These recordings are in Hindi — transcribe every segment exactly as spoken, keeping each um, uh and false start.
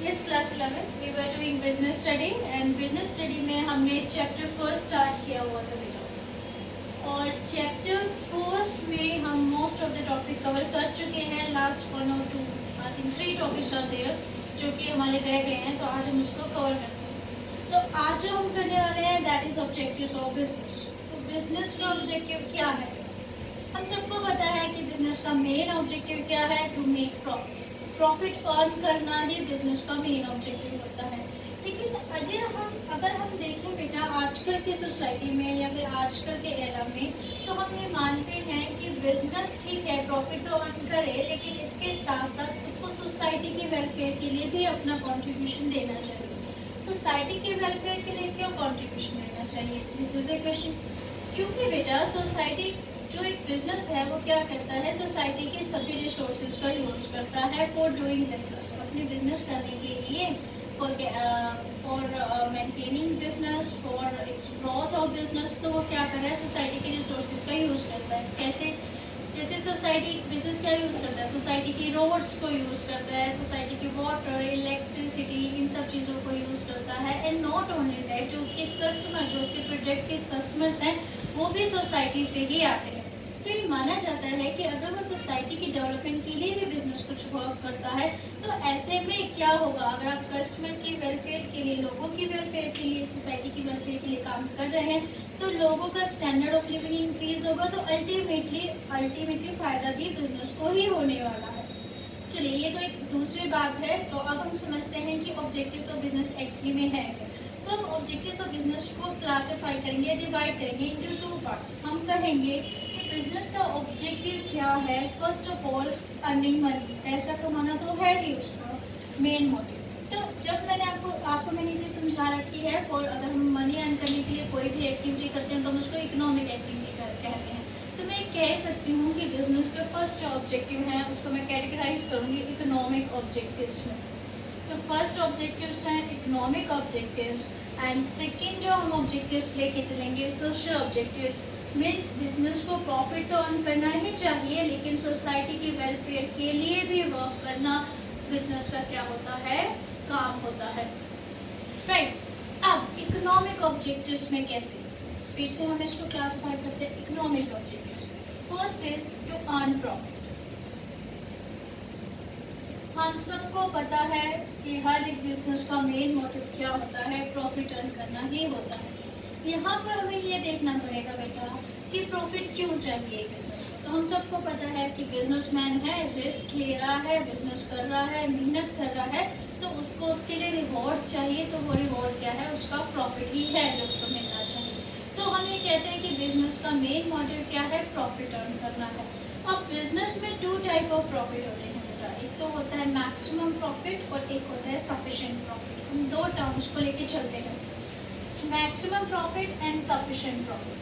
इस class eleven we were doing business study and business study में हमने चैप्टर फर्स्ट स्टार्ट किया हुआ था बेटा, और चैप्टर फर्स्ट में हम most of the topic cover कर चुके हैं। लास्ट वन और two I think three topics are there जो कि हमारे रह गए हैं, तो आज हम इसको कवर करते हैं। तो आज जो हम करने वाले हैं that is objectives of business. तो बिजनेस का ऑब्जेक्टिव क्या है? हम सबको पता है कि बिजनेस का मेन ऑब्जेक्टिव क्या है, to make profit. Profit earn करना ही बिजनेस का मेन ऑब्जेक्टिव होता है। लेकिन अगर हम अगर हम देखें बेटा आजकल की सोसाइटी में या फिर आजकल के एरा में, तो हम ये मानते हैं कि बिजनेस ठीक है प्रॉफिट तो अर्न करे, लेकिन इसके साथ साथ उसको सोसाइटी के वेलफेयर के लिए भी अपना कॉन्ट्रीब्यूशन देना चाहिए। सोसाइटी के वेलफेयर के लिए क्यों कॉन्ट्रीब्यूशन देना चाहिए? This is the question. क्योंकि बेटा सोसाइटी जो एक बिजनेस है वो क्या करता है, सोसाइटी के सभी रिसोर्सेज का यूज करता है फॉर डूइंग बिजनेस, अपने बिजनेस करने के लिए, for for maintaining business, for its growth of business. तो वो क्या कर रहा है, सोसाइटी के रिसोर्सेज का यूज करता है। कैसे? जैसे सोसाइटी बिजनेस क्या यूज करता है, सोसाइटी की रोड्स को यूज करता है, सोसाइटी की वाटर, इलेक्ट्रिसिटी, इन सब चीज़ों को यूज करता है। एंड नॉट ओनली दैट, जो उसके कस्टमर जो उसके प्रोडक्ट के कस्टमर्स हैं वो भी सोसाइटी से ही आते हैं। तो ये माना जाता है कि अगर वो सोसाइटी की डेवलपमेंट के लिए भी बिजनेस कुछ वर्क करता है, तो ऐसे में क्या होगा, अगर आप कस्टमर की वेलफेयर के लिए, लोगों की वेलफेयर के लिए, सोसाइटी की वेलफेयर के लिए काम कर रहे हैं, तो लोगों का स्टैंडर्ड ऑफ लिविंग इंक्रीज होगा, तो अल्टीमेटली अल्टीमेटली फायदा भी बिजनेस को ही होने वाला है। चलिए ये तो एक दूसरी बात है। तो अब हम समझते हैं कि ऑब्जेक्टिव्स ऑफ बिजनेस एक्चुअली में है क्या। तो हम ऑब्जेक्टिव्स ऑफ बिजनेस को क्लासिफाई करेंगे, डिवाइड करेंगे इनटू टू पार्ट्स। हम कहेंगे कि बिजनेस का ऑब्जेक्टिव क्या है। First of all earning money, पैसा कमाना तो है ही उसका मेन मोटिव। तो जब मैंने आपको आपको मैंने इसे समझा रखी है, और अगर हम मनी अर्न करने के लिए कोई भी एक्टिविटी करते हैं तो हम उसको इकोनॉमिक एक्टिविटी कहते हैं। तो मैं कह सकती हूँ कि बिजनेस का फर्स्ट जो ऑब्जेक्टिव है उसको मैं कैटेगराइज करूँगी इकोनॉमिक ऑब्जेक्टिव्स में। तो फर्स्ट ऑब्जेक्टिव्स हैं इकोनॉमिक ऑब्जेक्टिव्स, एंड सेकेंड जो हम ऑब्जेक्टिव्स लेके चलेंगे सोशल ऑब्जेक्टिव्स। मीन्स बिजनेस को प्रॉफिट तो अर्न करना ही चाहिए, लेकिन सोसाइटी की वेलफेयर के लिए भी वर्क करना बिजनेस का क्या होता है, काम होता है। राइट। अब इकोनॉमिक ऑब्जेक्टिव्स में कैसे, फिर से हम इसको क्लासिफाई करते हैं economic objectives. First is to earn profit. हम सबको पता है कि हर एक बिजनेस का मेन मोटिव क्या होता है, प्रॉफिट अर्न करना ही होता है। यहाँ पर हमें ये देखना पड़ेगा बेटा कि प्रॉफिट क्यों चाहिए बिजनेस को। तो हम सबको पता है कि बिजनेसमैन है, रिस्क ले रहा है, बिजनेस कर रहा है, मेहनत कर रहा है, तो उसको उसके लिए रिवॉर्ड चाहिए। तो वो रिवॉर्ड क्या है, उसका प्रॉफिट ही है जो उसको मिलना चाहिए। तो हम ये कहते हैं कि बिजनेस का मेन मोटिव क्या है, प्रॉफिट अर्न करना है। अब बिजनेस में टू टाइप ऑफ प्रॉफिट होते हैं। एक तो होता है मैक्सिमम प्रॉफिट और एक होता है सफिशिएंट प्रॉफिट। हम दो टर्म्स को लेके चलते हैं, maximum profit and sufficient profit.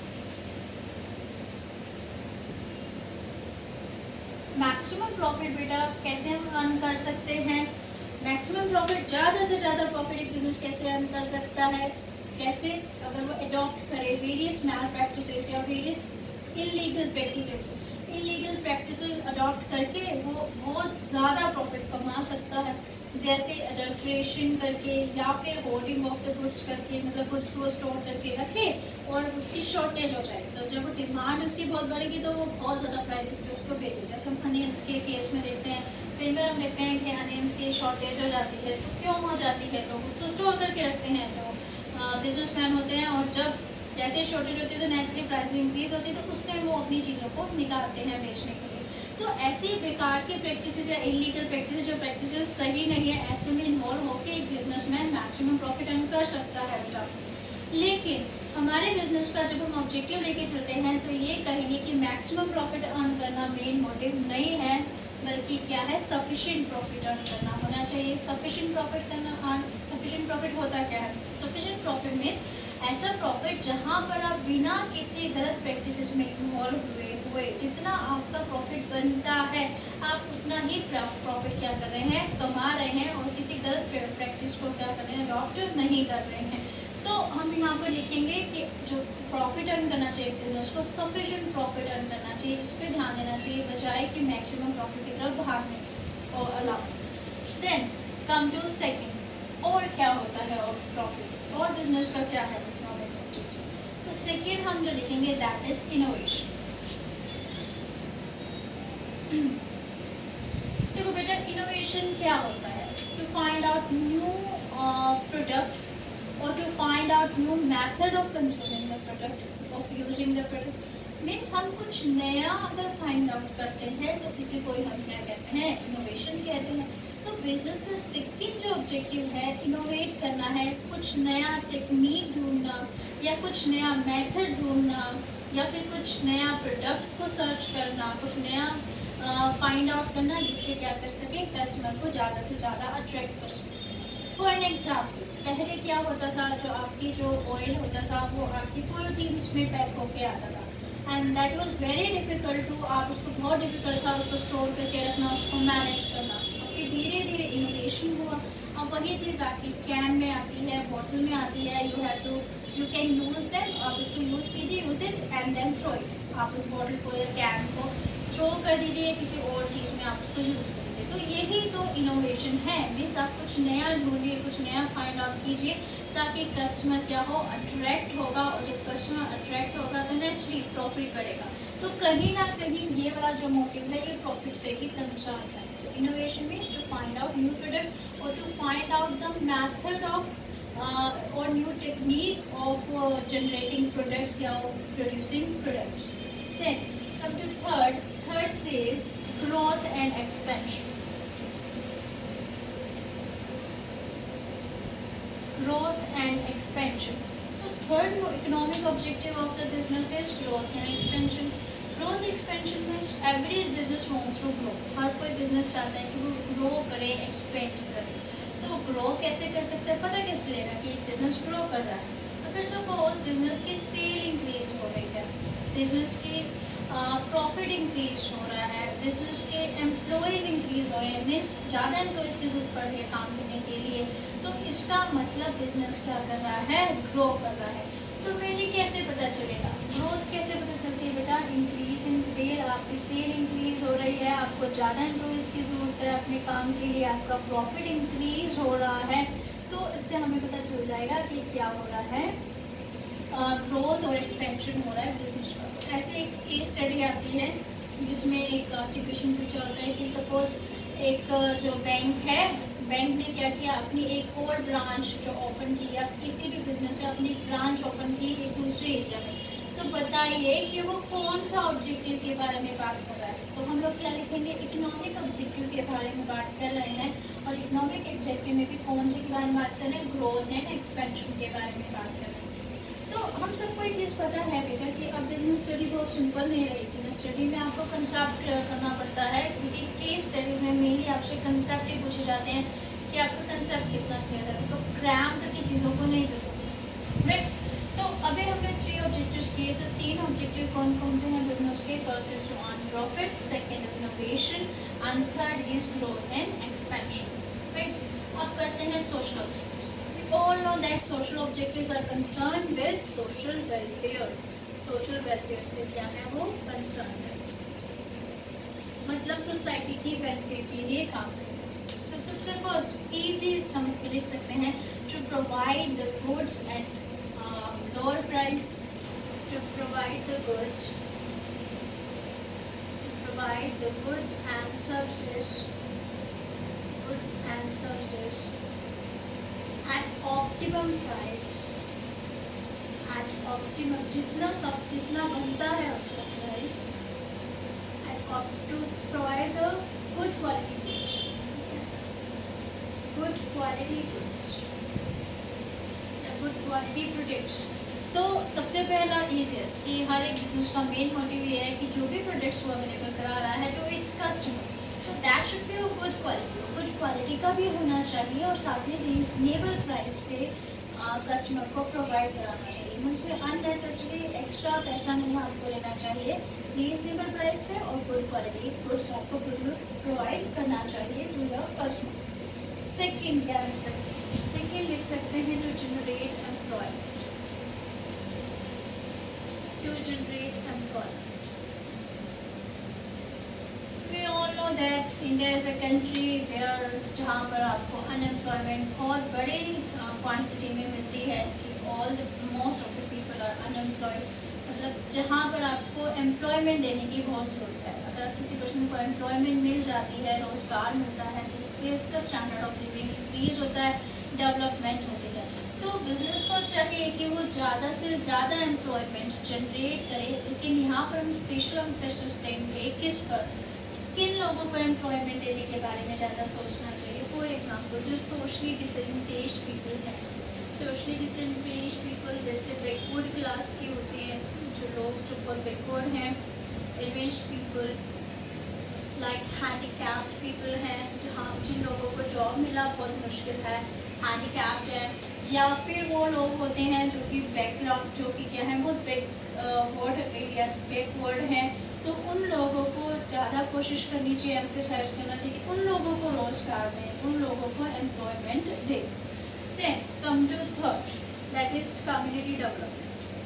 Maximum profit बेटा कैसे हम अर्न कर सकते हैं, मैक्सिमम प्रॉफिट ज़्यादा से ज़्यादा प्रॉफिट एक बिजनेस कैसे अर्न कर सकता है, कैसे? अगर वो अडॉप्ट करे वेरियस मैल प्रैक्टिसेस या various illegal practices illegal practices adopt करके वो बहुत ज़्यादा प्रॉफिट कमा सकता है। जैसे अडल्ट्रेशन करके या फिर होल्डिंग ऑफ द गुड्स करके, मतलब गुड्स को स्टोर करके रखे और उसकी शॉर्टेज हो जाए, तो जब वो डिमांड उसकी बहुत बढ़ेगी तो वो बहुत ज़्यादा प्राइसेस पे उसको बेचे। जैसे हम अनियंस के केस में देखते हैं, कई बार हम देखते हैं कि अनियंस की शॉर्टेज हो जाती है। तो क्यों हो जाती है, लोग उसको स्टोर करके रखते हैं जो बिजनेसमैन होते हैं, और जब जैसे शॉर्टेज होती है तो नेचुरली प्राइस इंक्रीज होती है, तो उस टाइम वो अपनी चीज़ों को निकालते हैं बेचने के लिए। तो ऐसी बेकार की प्रैक्टिसेस या इलीगल प्रैक्टिसेस, जो प्रैक्टिसेस सही नहीं है, ऐसे में इन्वॉल्व होकर एक बिजनेसमैन मैक्सिमम प्रॉफिट अर्न कर सकता है बेटा। लेकिन हमारे बिजनेस का जब हम ऑब्जेक्टिव लेके चलते हैं तो ये कहेंगे कि मैक्सिमम प्रॉफिट अर्न करना मेन मोटिव नहीं है, बल्कि क्या है, सफिशिएंट प्रॉफिट अर्न करना होना चाहिए। सफिशिएंट प्रॉफिट करना, सफिशिएंट प्रॉफिट होता क्या है, सफिशिएंट प्रॉफिट मीन्स ऐसा प्रॉफिट जहाँ पर आप बिना किसी गलत प्रैक्टिसेस में इन्वॉल्व हुए हुए जितना आपका प्रॉफिट बनता है, आप उतना ही प्रॉफिट क्या कर रहे हैं, कमा रहे हैं, और किसी गलत प्रैक्टिस को क्या कर रहे हैं, अडॉप्ट नहीं कर रहे हैं। तो हम यहाँ पर लिखेंगे कि जो प्रॉफिट अर्न करना चाहिए बिजनेस को, सफिशिएंट प्रॉफिट अर्न करना चाहिए, इस पर ध्यान देना चाहिए, बजाय कि मैक्सिमम प्रॉफिट की तरफ भागने और allow. Then come to second, और क्या होता है और प्रॉफिट और बिजनेस का क्या है इकोनॉमिक ऑब्जेक्टिव। तो सेकंड हम जो लिखेंगे दैट इज इनोवेशन। देखो बेटा, इनोवेशन क्या होता है? To find out new product और to find out new method of consuming the product, of using the product. Means हम कुछ नया अगर फाइंड आउट करते हैं तो इसी को हम क्या कहते हैं? इनोवेशन कहते हैं। तो बिजनेस का सेकंड जो ऑब्जेक्टिव है, इनोवेट करना है, कुछ नया टेक्निक ढूंढना या कुछ नया मेथड ढूंढना या फिर कुछ नया प्रोडक्ट को सर्च करना, कुछ नया फाइंड आउट करना जिससे क्या कर सके, कस्टमर को ज़्यादा से ज़्यादा अट्रैक्ट कर सके। फॉर एन एग्जाम्पल, पहले क्या होता था, जो आपकी जो ऑयल होता था वो आपकी पॉलिथीन्स में पैक होके आता था and that was very difficult to, आप उसको बहुत डिफिकल्ट था उसको स्टोर करके रखना, उसको मैनेज करना। फिर धीरे धीरे इनोवेशन हुआ, अब वही चीज़ आपकी कैन में आती है, बॉटल में आती है, you have to you can use them, आप उसको यूज़ कीजिए, use it and then throw it. आप उस बॉटल को या कैन को थ्रो कर दीजिए, किसी और चीज़ में आप उसको यूज़ कर दीजिए। तो यही तो इनोवेशन है। मीन्स आप कुछ नया ढूंढिए, कुछ नया फाइंड आउट कीजिए ताकि कस्टमर क्या हो, अट्रैक्ट होगा, और जब कस्टमर अट्रैक्ट होगा तो नेचुरली प्रॉफिट बढ़ेगा। तो कहीं ना कहीं ये वाला जो मोटिव है ये प्रॉफिट से ही कंसर्न है। तो innovation means to find out new product और to find out the method of और new technique of generating products या of producing products. Then come to third. Third says growth and expansion. Growth and expansion. So third economic objective of the business is growth and expansion. Growth expansion means every business wants to grow. हर कोई business चाहता है कि वो grow करे, expand करे। तो ग्रो कैसे कर सकते हैं? पता कैसे चलेगा कि एक business grow कर रहा है? अगर suppose business की sale increase हो रही है, business की प्रॉफिट uh, इंक्रीज हो रहा है, बिजनेस के एम्प्लॉयज़ इंक्रीज हो रहे हैं, मीन्स ज़्यादा एम्प्लॉयज़ की जरूरत पड़ रही है काम करने के लिए, तो इसका मतलब बिजनेस क्या कर रहा है? ग्रो कर रहा है। तो मेरे कैसे पता चलेगा? ग्रोथ कैसे पता चलती है बेटा? इंक्रीज इन सेल, आपकी सेल इंक्रीज हो रही है, आपको ज़्यादा एम्प्लॉयज़ की ज़रूरत है अपने काम के लिए, आपका प्रॉफिट इंक्रीज हो रहा है, तो इससे हमें पता चल जाएगा कि क्या हो रहा है, ग्रोथ uh, और एक्सपेंशन हो रहा है बिजनेस का। तो ऐसे एक केस स्टडी आती है जिसमें एक सिचुएशन पूछा होता है कि सपोज एक जो बैंक है, बैंक ने क्या किया, अपनी एक और ब्रांच जो ओपन की, या किसी भी बिजनेस में अपनी ब्रांच ओपन की एक दूसरे एरिया में, तो बताइए कि वो कौन सा ऑब्जेक्टिव के बारे में बात कर रहा है। तो हम लोग क्या लिखेंगे? इकोनॉमिक ऑब्जेक्टिव के बारे में बात कर रहे हैं, और इकोनॉमिक ऑब्जेक्टिव में भी कौन से के बारे में बात कर रहे हैं? ग्रोथ एंड एक्सपेंशन के बारे में बात कर रहे हैं। तो हम सबको एक चीज़ पता है बेटा कि अब बिजनेस स्टडी बहुत सिंपल नहीं रही। बिजनेस स्टडी में आपको कंसेप्ट क्लियर करना पड़ता है, क्योंकि केस स्टडीज़ में मेनली आपसे कंसेप्ट ही पूछे जाते हैं कि आपका कंसेप्ट कितना क्लियर है, तो क्रैम करके चीज़ों को नहीं चल सकती, राइट। तो अभी हमने थ्री ऑब्जेक्टिव्स किए, तो तीन ऑब्जेक्टिव कौन कौन से हैं बिजनेस के? First is to earn profit, second is innovation and third is growth and expansion, right. अब करते हैं social objectives. All know that social objectives are concerned with social welfare. Social welfare से क्या है? वो concerned है, मतलब सोसाइटी की वेलफेयर के लिए काम करते हैं। तो सबसे फर्स्ट easiest हम इसको लिख सकते हैं, to provide the goods at uh, lower price, to provide the goods, to provide the goods and services, goods and services at optimum price, at optimum, जितना सब जितना बनता है उसका price, at op to provide the good quality goods, good quality goods, good quality products। तो सबसे पहला easiest कि हर एक बिजनेस का मेन मोटिव ये है कि जो भी प्रोडक्ट्स वो अवेलेबल करा रहा है तो इट्स कस्टमर, तो that should be good quality, good quality का भी होना चाहिए, और साथ में रीजनेबल प्राइस पे कस्टमर को प्रोवाइड कराना चाहिए। मुझसे अननेसेसरी एक्स्ट्रा पैसा नहीं आपको लेना चाहिए, रीजनेबल प्राइस पे और गुड क्वालिटी गुड्स आपको प्रोवाइड करना चाहिए टू द कस्टमर। सेकेंड क्या लिख सकते हैं? सेकेंड लिख सकते हैं to generate employment, to generate employment. We all know that in India is a country where जहाँ पर आपको अनएम्प्लॉयमेंट बहुत बड़ी क्वांटिटी में मिलती है कि all the most of the people are unemployed, मतलब जहाँ पर आपको एम्प्लॉयमेंट देने की बहुत ज़रूरत है। अगर किसी पर्सन को एम्प्लॉयमेंट मिल जाती है, रोज़गार मिलता है, तो उससे उसका स्टैंडर्ड ऑफ लिविंग इंक्रीज होता है, डेवलपमेंट होती है। तो बिज़नेस को चाहिए कि वो ज़्यादा से ज़्यादा एम्प्लॉयमेंट जनरेट करे, लेकिन यहाँ पर हम स्पेशल एम्फेसिस देंगे किस पर, किन लोगों को एम्प्लॉयमेंट देने के बारे में ज़्यादा सोचना चाहिए। फॉर एग्जांपल जो सोशली डिसएडवांटेज्ड पीपल हैं, सोशली डिसएडवांटेज्ड पीपल जैसे बैकवर्ड क्लास के होते हैं, जो लोग जो बहुत बैकवर्ड हैं, advanced people like handicapped people हैं, जहाँ जिन लोगों को जॉब मिला बहुत मुश्किल है, हैंडीकैप्ड है, या फिर वो लोग होते हैं जो कि बैकग्राउंड जो कि क्या है बहुत बैकवर्ड एरियाज बैकवर्ड हैं, तो उन लोगों को ज़्यादा कोशिश करनी चाहिए, एम्फेसाइज करना चाहिए कि उन लोगों को रोज़गार दें, उन लोगों को एम्प्लॉयमेंट दें। Then come to third, that is community development.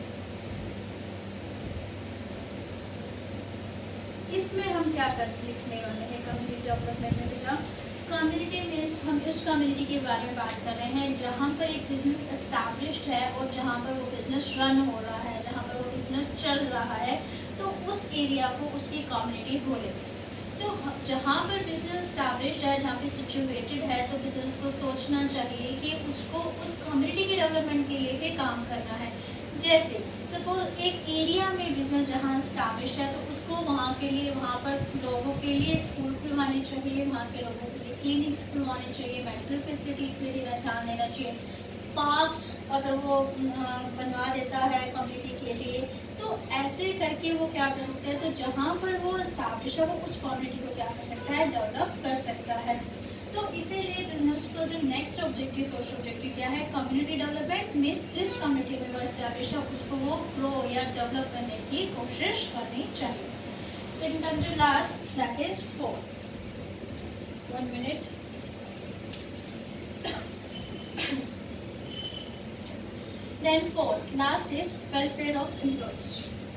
इसमें हम क्या कर लिखने वाले हैं कम्युनिटी डेवलपमेंट में बेटा? कम्युनिटी मीन्स हम उस कम्युनिटी के बारे में बात कर रहे हैं जहाँ पर एक बिज़नेस एस्टैब्लिश्ड है और जहाँ पर वो बिज़नेस रन हो रहा है, जहाँ पर वो बिज़नेस चल रहा है, तो उस एरिया को उसकी कम्युनिटी बोले। तो जहाँ पर बिज़नेस एस्टैब्लिश्ड है, जहाँ पे सिचुएटेड है, तो बिज़नेस को सोचना चाहिए कि उसको उस कम्युनिटी के डेवलपमेंट के लिए भी काम करना है। जैसे सपोज एक एरिया में बिजनेस जहाँ स्टैब्लिश है, तो उसको वहाँ के लिए वहाँ पर लोगों के लिए स्कूल खुलवाने चाहिए, वहाँ के लोगों के लिए क्लिनिक्स खुलवाने चाहिए, मेडिकल फैसिलिटी के लिए ध्यान देना चाहिए, पार्क्स अगर वो बनवा देता है कम्युनिटी के लिए, तो ऐसे करके वो क्या कर सकते हैं, तो जहाँ पर वो स्टैब्लिश है वो उस कम्युनिटी को क्या कर सकता है, डेवलप कर सकता है। तो इसीलिए बिजनेस का जो नेक्स्ट ऑब्जेक्टिव सोशल ऑब्जेक्टिव क्या है, कम्युनिटी डेवलपमेंट मीन्स जिस कम्युनिटी में वो एस्टैब्लिश है उसको वो ग्रो या डेवलप करने की कोशिश करनी चाहिए। In come to last that is for one minute then fourth last is welfare of employees.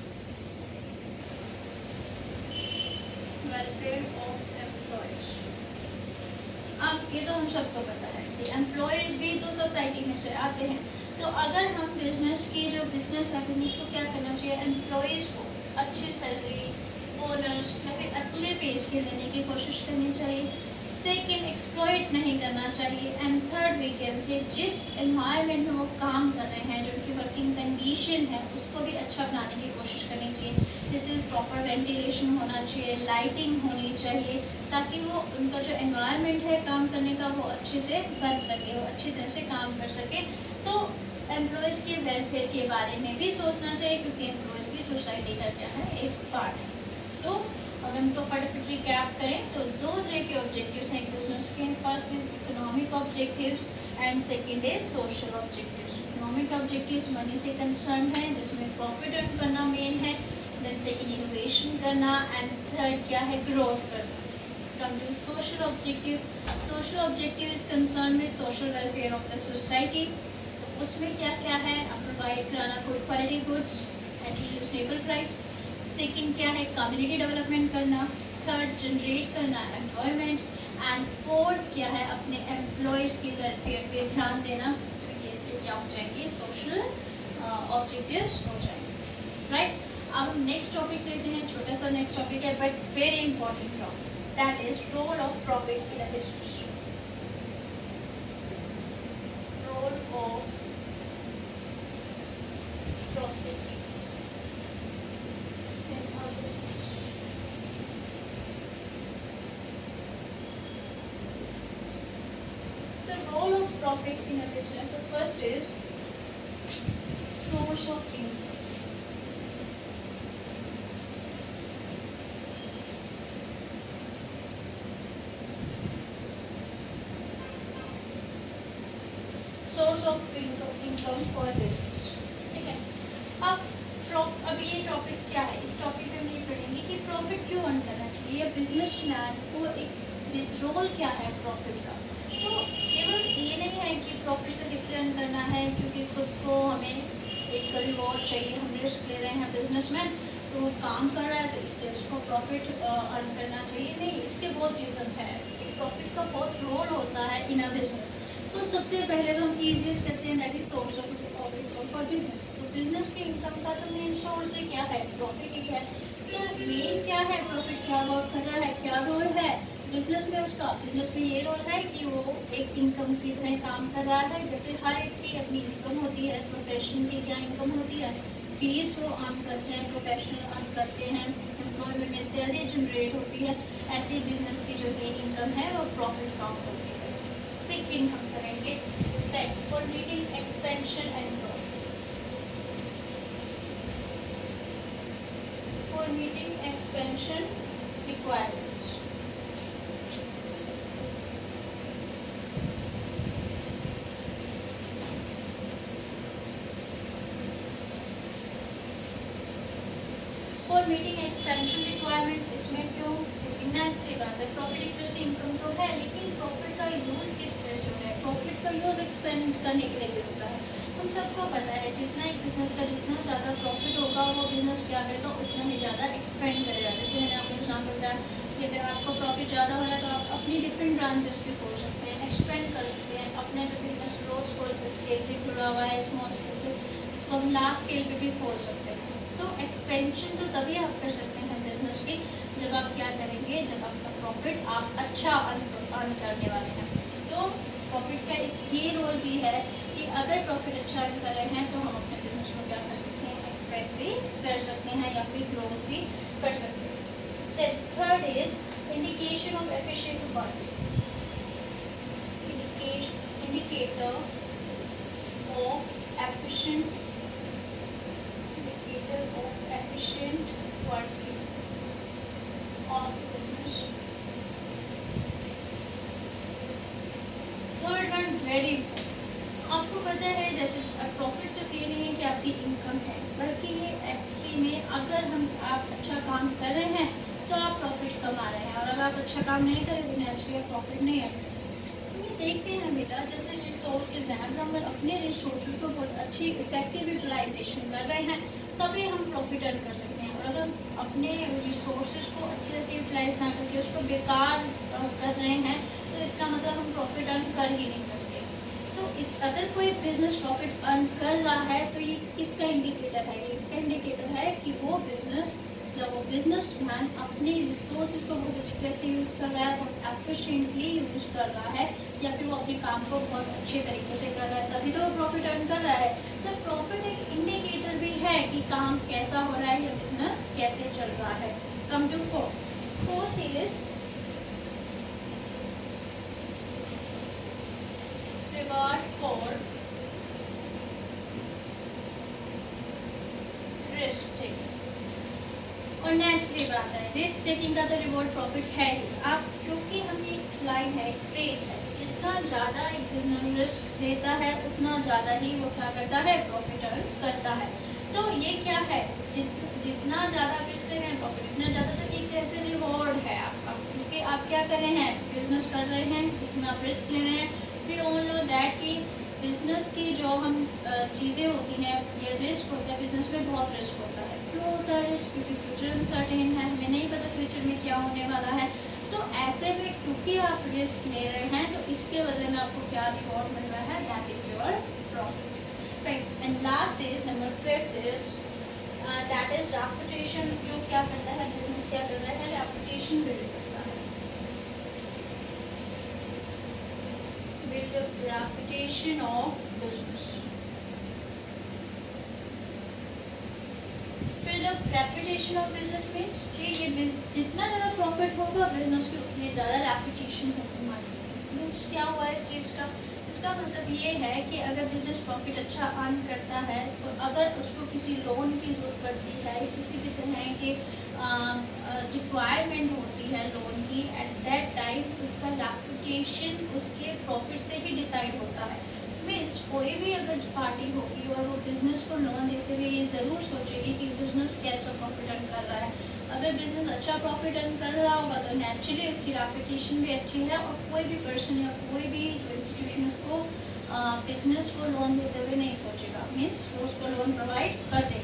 Welfare of employees, अब ये तो हम सबको पता है कि एम्प्लॉयज़ भी तो सोसाइटी में से आते हैं, तो अगर हम बिजनेस की जो बिजनेस है बिजनेस को क्या करना चाहिए, एम्प्लॉयज़ को अच्छी सैलरी, बोनस या फिर अच्छे पे स्केल देने की कोशिश करनी चाहिए। सेकंड, एक्सप्लॉइट नहीं करना चाहिए। And third, we can say जिस एनवायरनमेंट में वो काम कर रहे हैं, जो उनकी वर्किंग कंडीशन है, उसको भी अच्छा बनाने की कोशिश करनी चाहिए। जैसे प्रॉपर वेंटिलेशन होना चाहिए, लाइटिंग होनी चाहिए, ताकि वो उनका जो एनवायरनमेंट है काम करने का वो अच्छे से बन सके, वो अच्छी तरह से काम कर सके। तो एम्प्लॉयज़ के वेलफेयर के बारे में भी सोचना चाहिए, क्योंकि एम्प्लॉयज़ भी सोसाइटी का क्या है, एक पार्ट है। तो अगर हम इसको फटाफट रिकैप करें तो दो तरह के ऑब्जेक्टिव्स हैं बिजनेस के। First is economic objectives and second is social objectives. Economic objectives money से कंसर्न है, जिसमें प्रॉफिट अर्न करना मेन है, देन सेकंड इनोवेशन करना, एंड थर्ड क्या है, ग्रोथ करना। Come to social objective, social objective is concern with social welfare of the society. उसमें क्या क्या है, प्रोवाइड कराना good quality goods at reasonable price. Second क्या है, कम्युनिटी डेवलपमेंट करना। थर्ड, जनरेट करना एम्प्लॉयमेंट। एंड फोर्थ क्या है, अपने एम्प्लॉयज़ की वेलफेयर पे ध्यान देना। तो ये इसके क्या हो जाएंगे, सोशल ऑब्जेक्टिव्स हो जाएंगे, राइट। अब हम नेक्स्ट टॉपिक लेते हैं, छोटा सा नेक्स्ट टॉपिक है but very important topic, that is role of profit in a business. Role of profit profit in a business. The first is source of income. Source of income, income for business. ठीक है। अब अब ये टॉपिक क्या है, इस टॉपिक में हम ये पढ़ेंगे कि प्रॉफिट क्यों अर्न करना चाहिए, बिजनेसमैन को एक रोल क्या है प्रॉफिट का। तो केवल ये नहीं है कि प्रॉफिट सिर्फ इसलिए अर्न करना है क्योंकि खुद को हमें एक रिवॉर्ड चाहिए, हम रिस्क ले रहे हैं बिजनेसमैन, तो वो काम कर रहा है तो इसलिए उसको प्रॉफिट अर्न करना चाहिए। नहीं, इसके बहुत रीज़न है, प्रॉफिट का बहुत रोल होता है इन अ बिजनेस। तो सबसे पहले तो हम ईजीएस्ट करते हैं that is source of profit for business. तो बिजनेस के इनकम का तो मेन सोर्स है क्या है, प्रॉफिट ही है। तो मेन क्या है, प्रॉफिट क्या वर्क कर रहा है, क्या रोल है बिजनेस में उसका। बिजनेस में ये रोल है कि वो एक इनकम की तरह काम कर रहा है। जैसे हर एक की अपनी इनकम होती है, प्रोफेशन की क्या इनकम होती है, फीस वो अर्न करते हैं, प्रोफेशनल अर्न करते हैं, एम्प्लॉयमेंट में सैलरी जनरेट होती है। ऐसे बिजनेस की जो मेन इनकम है वो प्रॉफिट काउंट होती है। सेकंड हम करेंगे that for meeting expansion and growth. For meeting expansion requirements, for meeting expansion requirements. इसमें क्यों, क्योंकि नेचुरली बात है प्रॉफिट एक तरह से इनकम तो है, लेकिन प्रॉफिट का यूज़ किस तरह से हो रहा है, प्रॉफिट का यूज़ एक्सपेंड करने के लिए भी होता है। हम सबको पता है जितना एक बिजनेस का जितना ज़्यादा प्रॉफिट होगा वो बिजनेस क्या करेगा, उतना ही ज़्यादा एक्सपेंड करेगा। जैसे मैंने आपको एग्जाम्पल दिया कि अगर आपको प्रॉफिट ज़्यादा हो रहा है तो आप अपनी डिफरेंट ब्रांचेस भी खोल सकते हैं, एक्सपेंड कर सकते हैं। अपने जो बिजनेस लो स्केल पे खुला हुआ है, स्मॉल स्केल पे, उसको हम लार्ज स्केल पे भी खोल सकते हैं। तो एक्सपेंशन तो तभी आप कर सकते हैं बिजनेस की जब आप क्या करेंगे, जब आपका प्रॉफिट आप अच्छा अर्न करने वाले हैं। तो प्रॉफिट का एक ये रोल भी है कि अगर प्रॉफिट अच्छा अर्न कर रहे हैं तो हम अपने बिजनेस को क्या कर सकते हैं, एक्सपेंड भी कर सकते हैं या फिर ग्रोथ भी कर सकते हैं। Then third is indication of efficient work, indicator of efficient of efficient working of business. Third one very important, आपको पता है जैसे प्रॉफिट सिर्फ ये नहीं है कि आपकी इनकम है, बल्कि ये एक्चुअली में अगर हम आप अच्छा काम कर रहे हैं तो आप प्रॉफिट कमा रहे हैं, और अगर आप अच्छा काम नहीं कर रहे तो नेचुरली आप प्रॉफिट नहीं अर्न करेंगे। ये देखते हैं बेटा, जैसे रिसोर्सेज हैं, अगर हम अपने रिसोर्सेज को बहुत अच्छी इफेक्टिव यूटिलाइजेशन कर रहे हैं तभी हम प्रॉफिट अर्न कर सकते हैं। और अगर अपने रिसोर्सेज को अच्छे से यूटिलाइज ना करके उसको बेकार कर रहे हैं तो इसका मतलब हम प्रॉफिट अर्न कर ही नहीं सकते। तो इस अगर कोई बिजनेस प्रॉफिट अर्न कर रहा है तो ये किसका इंडिकेटर है, इसका इंडिकेटर है कि वो बिजनेस जब वो बिजनेस मैन अपने रिसोर्सेज को बहुत अच्छी तरह से यूज़ कर रहा है, बहुत एफिशिएंटली यूज़ कर रहा है, या फिर वो अपने काम को बहुत अच्छे तरीके से कर रहा है, तभी तो वो प्रॉफिट अर्न कर रहा है। तो प्रॉफिट एक इंडिकेटर भी है कि काम कैसा हो रहा है या बिजनेस कैसे चल रहा है। Come to fourth fourth is reward for risk taking. और नेचुरली बात है रिस्क टेकिंग का तो रिवॉर्ड प्रॉफिट है ही। आप क्योंकि हम ये लाइन है, एक फ्रेज है, जितना ज़्यादा एक बिजनेस रिस्क लेता है उतना ज़्यादा ही वो क्या करता है, प्रॉफिट अर्न करता है। तो ये क्या है, जित, जितना ज़्यादा रिस्क ले रहे हैं प्रॉफिट इतना ज़्यादा, तो एक तरह से रिवॉर्ड है आपका, क्योंकि आप क्या कर रहे हैं, बिजनेस कर रहे हैं, इसमें आप रिस्क ले रहे हैं। वी ऑल नो दैट कि बिजनेस की जो हम चीज़ें होती हैं, ये रिस्क होता है, बिजनेस में बहुत रिस्क होता है। क्यों होता है रिस्क, क्योंकि फ्यूचर अनसर्टेन है, हमें नहीं पता फ्यूचर में क्या होने वाला है। तो ऐसे में क्योंकि आप रिस्क ले रहे हैं तो इसके बदले में आपको क्या रिवॉर्ड मिल रहा है, that is your profit, right. And last is number fifth is that is reputation. जो क्या करता है बिजनेस, क्या कर रहा है, रेपुटेशन बिल्ड करता है, build up reputation of business. Reputation of business means कि ये जितना ज़्यादा प्रॉफिट होगा बिजनेस की उतनी ज़्यादा रेपुटेशन होगी मार्केट में। क्या हुआ इस चीज़ का, इसका मतलब ये है कि अगर बिजनेस प्रॉफिट अच्छा अर्न करता है तो अगर उसको किसी लोन की ज़रूरत पड़ती है, किसी भी तरह की रिक्वायरमेंट होती है लोन की, एट दैट टाइम उसका रेपुटेशन उसके प्रॉफिट से ही डिसाइड होता है। मीन्स कोई भी अगर पार्टी होगी और वो बिज़नेस को लोन देते हुए ये ज़रूर सोचेगी कि बिज़नेस कैसा प्रॉफिट अर्न कर रहा है। अगर बिज़नेस अच्छा प्रॉफिट अर्न कर रहा होगा तो नेचुरली उसकी रेपुटेशन भी अच्छी है, और कोई भी पर्सन या कोई भी जो इंस्टीट्यूशन उसको बिज़नेस को लोन देते हुए नहीं सोचेगा, मीन्स वो उसको लोन प्रोवाइड कर देगा।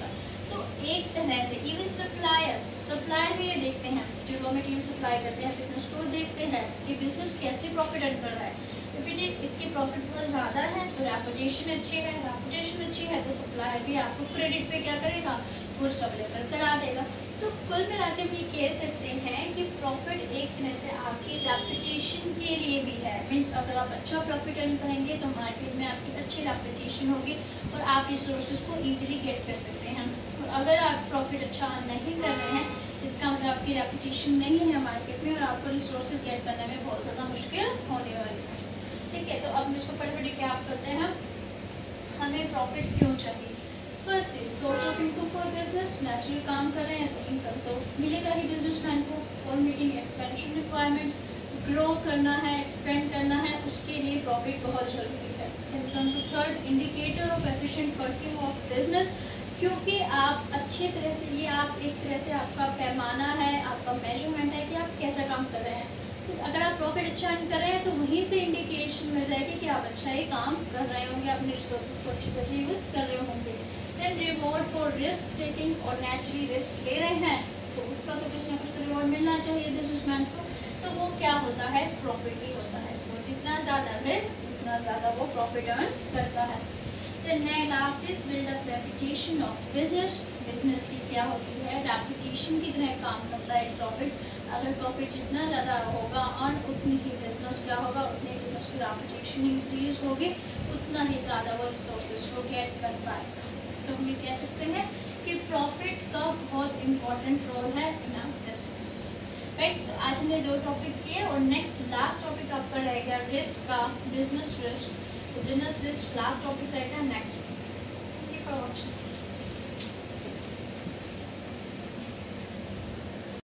तो एक तरह से इवन सप्लायर सप्लायर भी ये देखते हैं, जो रॉ मटेरियल सप्लाई करते हैं बिजनेस को, देखते हैं कि बिजनेस कैसे प्रॉफिट अर्न कर रहा है। तो फिर इसकी प्रॉफिट बहुत ज़्यादा है तो रेपुटेशन अच्छी है, रेपुटेशन अच्छी है तो सप्लायर भी आपको क्रेडिट पे क्या करेगा, गुड्स अवेलेबल करा देगा। तो कुल मिला के हम ये कह सकते हैं कि प्रॉफिट एक तरह से आपकी रेपुटेशन के लिए भी है। मीन्स अगर आप अच्छा प्रॉफिट अर्न करेंगे तो मार्केट में आपकी अच्छी रेपुटेशन होगी और आप रिसोर्सेज को ईजिली गेट कर सकते हैं। और अगर आप प्रॉफिट अच्छा अर्न नहीं कर रहे हैं, इसका मतलब आपकी रेपुटेशन नहीं है मार्केट में और आपको रिसोर्सेज गेट करने में बहुत ज़्यादा मुश्किल होने वाली है। ठीक है, तो अब इसको फटाफट क्या आप करते हैं, हमें प्रॉफिट क्यों चाहिए। First is source of income for business. Naturally काम कर रहे हैं तो इनकम तो मिलेगा ही बिजनेसमैन को। और मीटिंग एक्सपेंशन रिक्वायरमेंट्स, ग्रो करना है, एक्सपेंड करना है, उसके लिए प्रॉफिट बहुत जरूरी है। Income to third indicator of efficient working of business, क्योंकि आप अच्छी तरह से, ये आप एक तरह से आपका पैमाना है, आपका मेजरमेंट है कि आप कैसा काम कर रहे हैं। तो अगर आप प्रॉफिट अच्छा अर्न कर रहे हैं तो वहीं से इंडिकेशन मिल जाएगी कि आप अच्छा ही काम कर रहे होंगे, अपने रिसोर्सेज को अच्छी तरह से यूज़ कर रहे होंगे। Then reward for risk taking, और नेचुरली रिस्क ले रहे हैं तो उसका तो कुछ ना कुछ तो रिवॉर्ड मिलना चाहिए बिजनेसमैन को। तो वो क्या होता है, प्रॉफिट ही होता है। वो जितना ज़्यादा रिस्क उतना ज़्यादा वो प्रॉफिट अर्न करता है। Then last is build up reputation of business. Business की क्या होती है, रेपुटेशन की तरह काम करता है प्रॉफिट। अगर प्रॉफिट जितना ज़्यादा होगा और उतनी ही बिजनेस क्या होगा, उतनी ही बिजनेस की रेपुटेशन इंक्रीज होगी, उतना ही ज़्यादा वो रिसोर्सेज को गेट कर पाएगा। तो हम ये कह सकते हैं कि प्रॉफिट का बहुत इम्पोर्टेंट रोल है इन आवर बिजनेस। राइट, तो आज हमने दो टॉपिक किए और नेक्स्ट लास्ट टॉपिक आपका रहेगा रिस्क का, बिजनेस रिस्क। तो बिजनेस रिस्क लास्ट टॉपिक रहेगा next. Thank you for watching.